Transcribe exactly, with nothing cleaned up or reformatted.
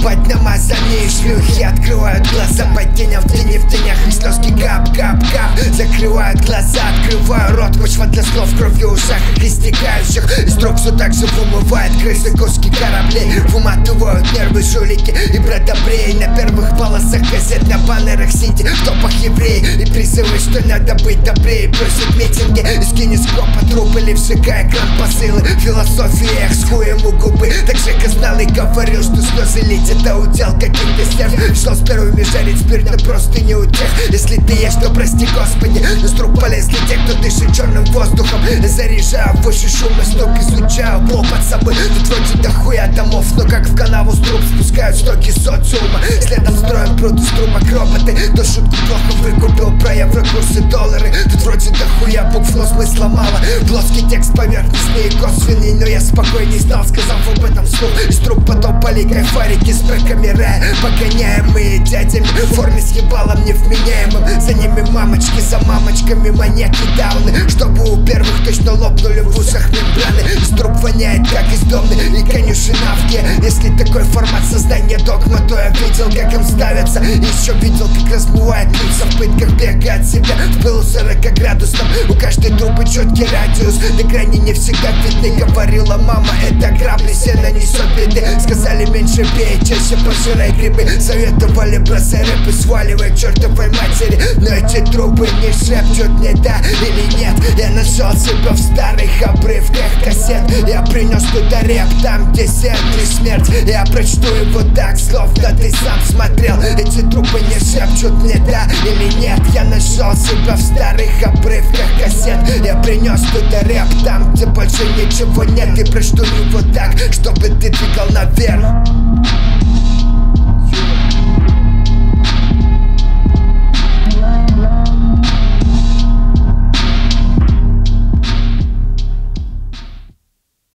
Ебать намазанные шлюхи открывают глаза по теням, в тени, в тенях их слезки кап-кап-кап. Закрывают глаза, открываю рот, почва для слов, кровью в ушах их истекающих. Из труб все так же вымывает крысы, куски кораблей. Выматывают нервы жулики и бродобреи. На первых полосах газет, на баннерах сити, в топах евреи. И призывы, что надо быть добрее. Просят митинги из кинескопа труп или вжигая экран посылы. Философия, с хуем у губы. Так Жека знал и говорил, что слезы лить это удел каких-то стерв. Шел с первыми жарить спирт, но просто не у тех. Если ты есть, то прости Господи. Но с труб полезли те, кто дышит черным воздухом. Заряжаю в уши шум и стук, изучаю пол под собой. Тут вроде дохуя домов, но как в канаву с труб спускают стоки социума. Следом строим пруд из трубок роботы. Кто шутку плохо выкупил про еврокурсы доллары. Тут вроде дохуя букв, но смысла мало. Плоский текст поверхностный и косвенный, но я спокойней стал, сказав об этом вслух. Из труб потопали кайфарики с бэками рэя, погоняемые дядями в форме с ебалом невменяемым. За ними мамочки, за мамочками маньяки дауны, чтобы у первых точно лопнули в ушах мембраны. Из труб воняет, как из домны и конюшина в ге. Если такой формат создания догма, то я видел, как им ставятся. И еще видел, как размывает лица в пытках, бега от себя в пылу сорока градусном. У каждой трубы четкий радиус, до грани не всегда видны. Говорила мама, это грабли, сено несет беды. Сказали меньше пей, чаще пожирай грибы. Советовали бросай рэп и сваливай к чертовой матери. Но эти трубы не шепчут мне да или нет. Я нашел себя в старых обрывках кассет. Я принес туда рэп, там где сердце смерть. Я прочту его так, словно ты сам смотрел. Эти трубы не шепчут мне да или нет. Я нашел себя в старых обрывках кассет. Я принес туда рэп, там где больше ничего нет. И прочту его так, чтобы ты двигал наверх.